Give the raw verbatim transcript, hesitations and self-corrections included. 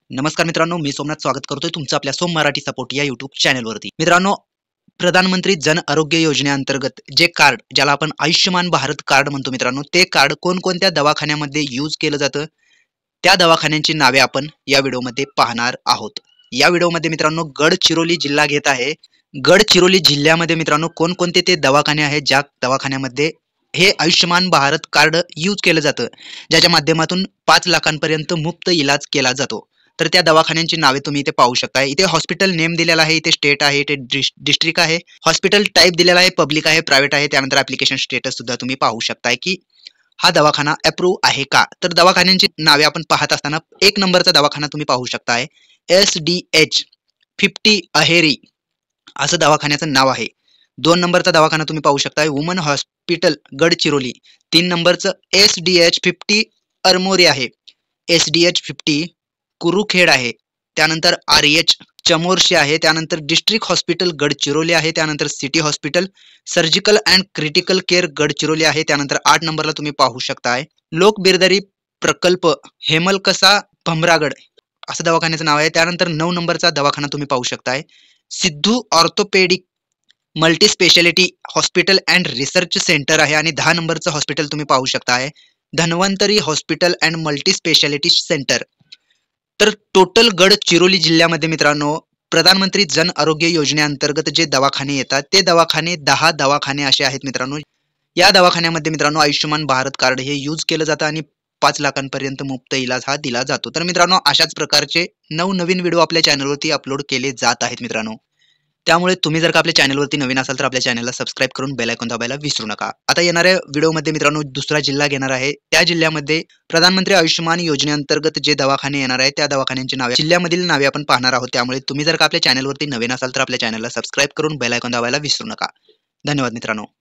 नमस्कार मित्रांनो, मी सोमनाथ स्वागत करतोय तुमचं आपल्या सोम मराठी सपोर्ट या युट्यूब चॅनलवरती. मित्रांनो, प्रधानमंत्री जन आरोग्य योजनेअंतर्गत जे कार्ड ज्याला आपण आयुष्यमान भारत कार्ड म्हणतो मित्रांनो, ते कार्ड कोणकोणत्या दवाखान्यामध्ये यूज केलं जातं, त्या दवाखान्यांची नावे आपण या व्हिडिओमध्ये पाहणार आहोत. या व्हिडिओमध्ये मित्रांनो गडचिरोली जिल्हा घेत आहे. गडचिरोली जिल्ह्यामध्ये मित्रांनो कोणकोणते ते दवाखाने आहेत ज्या दवाखान्यामध्ये हे आयुष्यमान भारत कार्ड यूज केलं जातं, ज्याच्या माध्यमातून पाच लाखांपर्यंत मुफ्त इलाज केला जातो. तर त्या दवाखान्यांची नावे तुम्ही इथे पाहू शकता. इथे हॉस्पिटल नेम दिलेला आहे, इथे स्टेट आहे, इथे डिस्ट्रिक्ट आहे, हॉस्पिटल टाइप दिलेला आहे, पब्लिक आहे, प्रायव्हेट आहे. त्यानंतर ऍप्लिकेशन स्टेटस सुद्धा तुम्ही पाहू शकताय की हा दवाखाना अप्रूव्ह आहे का. तर दवाखान्यांची नावे आपण पाहत असताना एक नंबरचा दवाखाना तुम्ही पाहू शकताय, S D H fifty Aheri असं दवाखान्याचं नाव आहे. दोन नंबरचा दवाखाना तुम्ही पाहू शकताय, वुमन हॉस्पिटल गडचिरोली. तीन नंबरचं S D H fifty Armori आहे, S D H fifty Kurkheda आहे. त्यानंतर आर एच चमोर्शी आहे. त्यानंतर डिस्ट्रिक्ट हॉस्पिटल गडचिरोली आहे. त्यानंतर city hospital surgical and critical care Gadchiroli आहे. त्यानंतर आठ नंबरला तुम्ही पाहू शकताय, लोक बिरदरी प्रकल्प हेमलकसा भमरागड असं दवाखान्याचं नाव आहे. त्यानंतर नऊ नंबरचा दवाखाना तुम्ही पाहू शकताय, Siddhu orthopaedic multi speciality hospital and research centre आहे. आणि दहा नंबरचं हॉस्पिटल तुम्ही पाहू शकताय, Dhanvantari hospital and multi speciality centre. तर टोटल गडचिरोली जिल्ह्यामध्ये मित्रांनो प्रधानमंत्री जन आरोग्य योजनेअंतर्गत जे दवाखाने येतात ते दवाखाने दहा दवाखाने असे आहेत मित्रांनो. या दवाखान्यामध्ये मित्रांनो आयुष्यमान भारत कार्ड हे यूज केलं जातं आणि पाच लाखांपर्यंत मुफ्त इलाज हा दिला जातो. तर मित्रांनो अशाच प्रकारचे नवनवीन व्हिडिओ आपल्या चॅनलवरती अपलोड केले जात आहेत मित्रांनो. त्यामुळे तुम्ही जर का आपल्या चॅनलवरती नवीन असाल तर आपल्या चॅनलला सबस्क्राईब करून बेल आयकॉन दाबायला विसरू नका. आता येणाऱ्या व्हिडिओमध्ये मित्रांनो दुसरा जिल्हा घेणार आहे. त्या जिल्ह्यामध्ये प्रधानमंत्री आयुष्यमान योजनेअंतर्गत जे दवाखाने येणार आहे त्या दवाखान्यांची नावे जिल्ह्यामधील नावे आपण पाहणार आहोत. त्यामुळे तुम्ही जर का आपल्या चॅनलवरती नवीन असाल तर आपल्या चॅनलला सबस्क्राईब करून बेल आयकॉन दाबायला विसरू नका. धन्यवाद मित्रांनो.